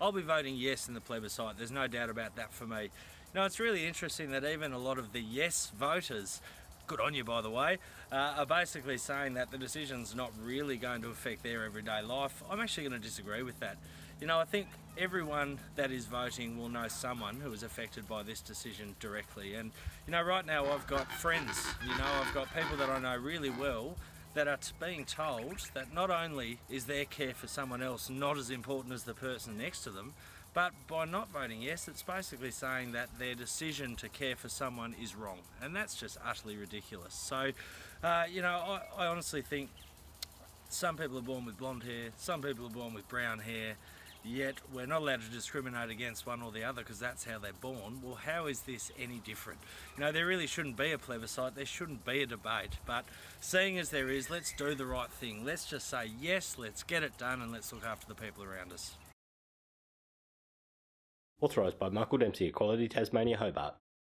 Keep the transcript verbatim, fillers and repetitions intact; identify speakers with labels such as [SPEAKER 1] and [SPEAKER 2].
[SPEAKER 1] I'll be voting yes in the plebiscite. There's no doubt about that for me. Now, it's really interesting that even a lot of the yes voters, good on you by the way, uh, are basically saying that the decision's not really going to affect their everyday life. I'm actually going to disagree with that. You know, I think everyone that is voting will know someone who is affected by this decision directly. And, you know, right now I've got friends, you know, I've got people that I know really well that are being told that not only is their care for someone else not as important as the person next to them, but by not voting yes, it's basically saying that their decision to care for someone is wrong. And that's just utterly ridiculous. So, uh, you know, I, I honestly think some people are born with blonde hair, some people are born with brown hair, yet we're not allowed to discriminate against one or the other because that's how they're born. Well, how is this any different? You know, there really shouldn't be a plebiscite, there shouldn't be a debate, but seeing as there is, let's do the right thing. Let's just say yes, let's get it done, and let's look after the people around us.
[SPEAKER 2] Authorised by Michael Dempsey, Equality Tasmania, Hobart.